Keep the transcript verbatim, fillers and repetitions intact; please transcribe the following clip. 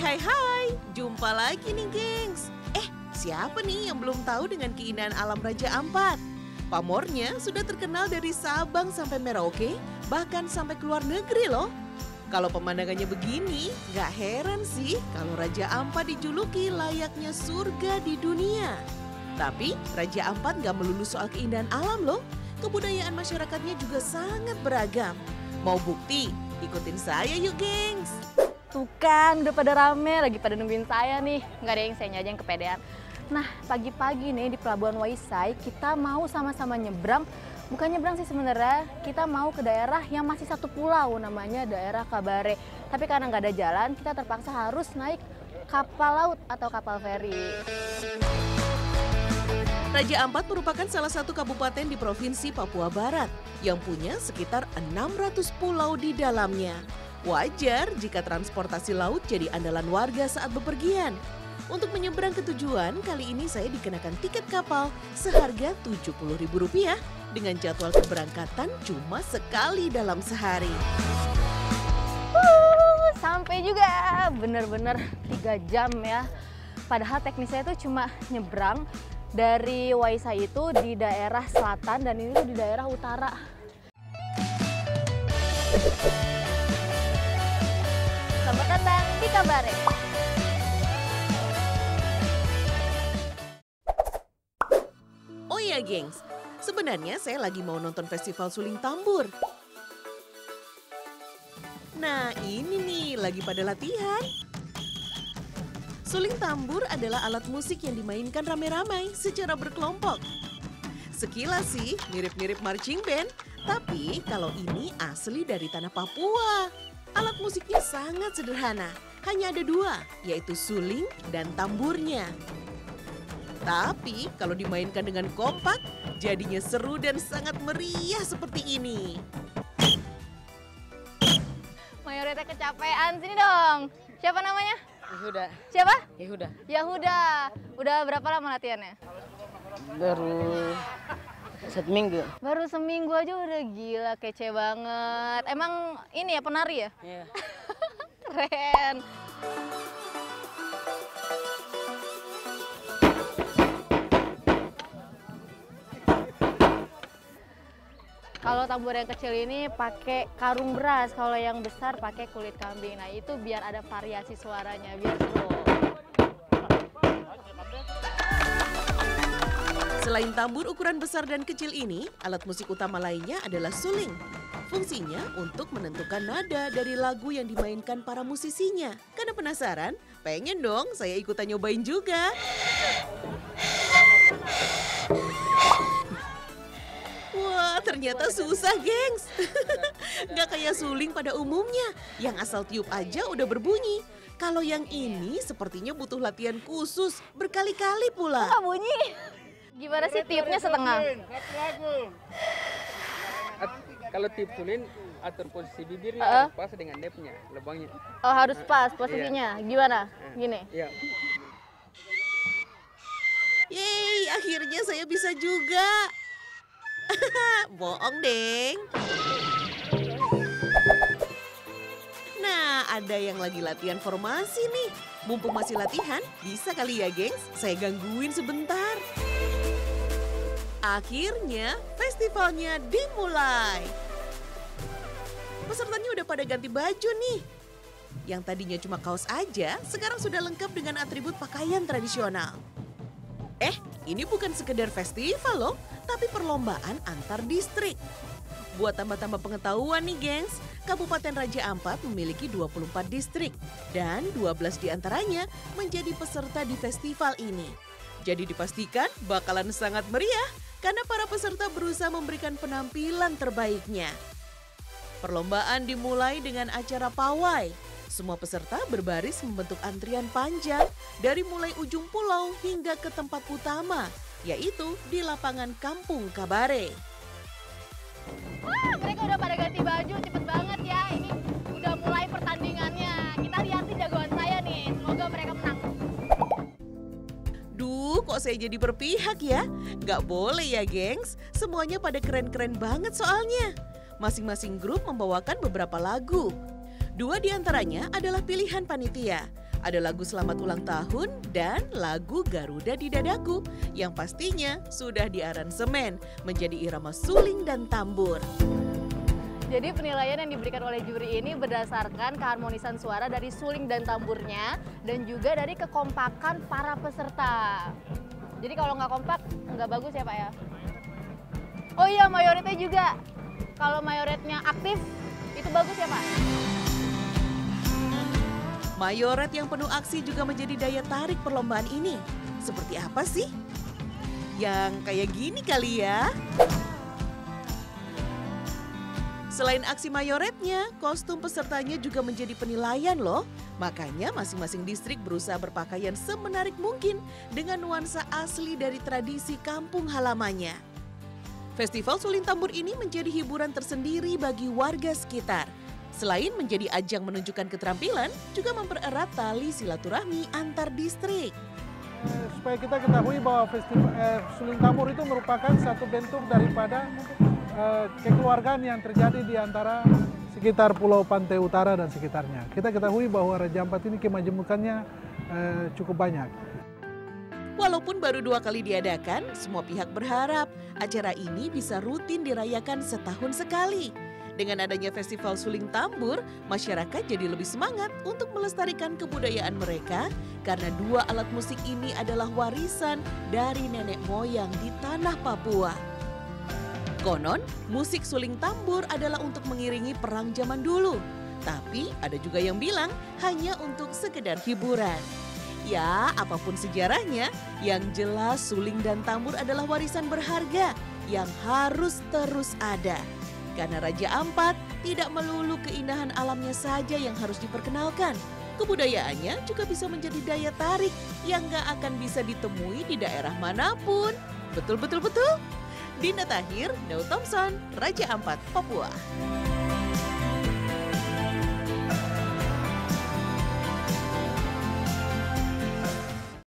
hai hai, jumpa lagi nih gengs. Eh, siapa nih yang belum tahu dengan keindahan alam Raja Ampat? Pamornya sudah terkenal dari Sabang sampai Merauke, bahkan sampai ke luar negeri loh. Kalau pemandangannya begini, gak heran sih kalau Raja Ampat dijuluki layaknya surga di dunia. Tapi Raja Ampat gak melulu soal keindahan alam loh, kebudayaan masyarakatnya juga sangat beragam. Mau bukti? Ikutin saya yuk gengs. Tuh kan, udah pada rame, lagi pada nungguin saya nih. Nggak ada yang saya aja yang kepedean. Nah, pagi-pagi nih di Pelabuhan Waisai, kita mau sama-sama nyebrang. Bukan nyebrang sih sebenarnya, kita mau ke daerah yang masih satu pulau, namanya daerah Kabare. Tapi karena nggak ada jalan, kita terpaksa harus naik kapal laut atau kapal feri. Raja Ampat merupakan salah satu kabupaten di Provinsi Papua Barat yang punya sekitar enam ratus pulau di dalamnya. Wajar jika transportasi laut jadi andalan warga saat bepergian. Untuk menyeberang ke tujuan, kali ini saya dikenakan tiket kapal seharga tujuh puluh ribu rupiah dengan jadwal keberangkatan cuma sekali dalam sehari. Uh, sampai juga, bener-bener tiga jam ya. Padahal teknisnya itu cuma nyebrang dari Waisai itu di daerah selatan dan ini tuh di daerah utara. Selamat datang di Kabare. Oh iya gengs, sebenarnya saya lagi mau nonton festival suling tambur. Nah ini nih, lagi pada latihan. Suling tambur adalah alat musik yang dimainkan ramai-ramai secara berkelompok. Sekilas sih mirip-mirip marching band, tapi kalau ini asli dari tanah Papua. Alat musiknya sangat sederhana, hanya ada dua, yaitu suling dan tamburnya. Tapi kalau dimainkan dengan kompak, jadinya seru dan sangat meriah seperti ini. Mayorita kecapean, sini dong. Siapa namanya? Yahuda. Siapa? Yahuda. Yahuda. Udah berapa lama latihannya? Baru satu minggu. Baru seminggu aja udah gila, kece banget. Emang ini ya penari ya? Iya. Keren. Kalau tambur yang kecil ini pakai karung beras, kalau yang besar pakai kulit kambing. Nah itu biar ada variasi suaranya, biar seru. Selain tambur ukuran besar dan kecil ini, alat musik utama lainnya adalah suling. Fungsinya untuk menentukan nada dari lagu yang dimainkan para musisinya. Karena penasaran, pengen dong saya ikutan nyobain juga. Wah, ternyata susah, gengs. Nggak kayak suling pada umumnya, yang asal tiup aja udah berbunyi. Kalau yang ini sepertinya butuh latihan khusus, berkali-kali pula. Kok bunyi? Gimana sih tiupnya setengah? Kalau tiup suling, atur posisi bibirnya Uh-uh. harus pas dengan nepnya, lubangnya. Oh harus pas posisinya, gimana? Gini? Iya. Yeay, akhirnya saya bisa juga. Bohong, deng. Nah, ada yang lagi latihan formasi nih. Mumpung masih latihan, bisa kali ya, gengs? Saya gangguin sebentar. Akhirnya, festivalnya dimulai. Pesertanya udah pada ganti baju nih. Yang tadinya cuma kaos aja, sekarang sudah lengkap dengan atribut pakaian tradisional. Eh, ini bukan sekedar festival loh, tapi perlombaan antar distrik. Buat tambah-tambah pengetahuan nih gengs, Kabupaten Raja Ampat memiliki dua puluh empat distrik dan dua belas diantaranya menjadi peserta di festival ini. Jadi dipastikan bakalan sangat meriah karena para peserta berusaha memberikan penampilan terbaiknya. Perlombaan dimulai dengan acara pawai. Semua peserta berbaris membentuk antrian panjang dari mulai ujung pulau hingga ke tempat utama, yaitu di lapangan Kampung Kabare. Wah, mereka udah pada ganti baju, cepet banget ya. Ini udah mulai pertandingannya. Kita lihat nih jagoan saya nih, semoga mereka menang. Duh, kok saya jadi berpihak ya? Gak boleh ya, gengs. Semuanya pada keren-keren banget soalnya. Masing-masing grup membawakan beberapa lagu. Dua di antaranya adalah pilihan panitia. Ada lagu selamat ulang tahun dan lagu Garuda di Dadaku yang pastinya sudah diaransemen menjadi irama suling dan tambur. Jadi penilaian yang diberikan oleh juri ini berdasarkan keharmonisan suara dari suling dan tamburnya dan juga dari kekompakan para peserta. Jadi kalau nggak kompak nggak bagus ya Pak ya? Oh iya, mayoretnya juga. Kalau mayoretnya aktif itu bagus ya Pak? Mayoret yang penuh aksi juga menjadi daya tarik perlombaan ini. Seperti apa sih? Yang kayak gini kali ya. Selain aksi mayoretnya, kostum pesertanya juga menjadi penilaian loh. Makanya masing-masing distrik berusaha berpakaian semenarik mungkin dengan nuansa asli dari tradisi kampung halamannya. Festival Suling Tambur ini menjadi hiburan tersendiri bagi warga sekitar. Selain menjadi ajang menunjukkan keterampilan, juga mempererat tali silaturahmi antar distrik. Supaya kita ketahui bahwa festival eh, Suling Tambur itu merupakan satu bentuk daripada eh, kekeluargaan yang terjadi di antara sekitar Pulau Pantai Utara dan sekitarnya. Kita ketahui bahwa Raja Ampat ini kemajemukannya eh, cukup banyak. Walaupun baru dua kali diadakan, semua pihak berharap acara ini bisa rutin dirayakan setahun sekali. Dengan adanya Festival Suling Tambur, masyarakat jadi lebih semangat untuk melestarikan kebudayaan mereka karena dua alat musik ini adalah warisan dari nenek moyang di tanah Papua. Konon, musik Suling Tambur adalah untuk mengiringi perang zaman dulu. Tapi ada juga yang bilang hanya untuk sekedar hiburan. Ya, apapun sejarahnya, yang jelas suling dan tambur adalah warisan berharga yang harus terus ada. Karena Raja Ampat tidak melulu keindahan alamnya saja yang harus diperkenalkan. Kebudayaannya juga bisa menjadi daya tarik yang gak akan bisa ditemui di daerah manapun. Betul-betul betul. Dinda Tahir, Daud Thompson, Raja Ampat, Papua.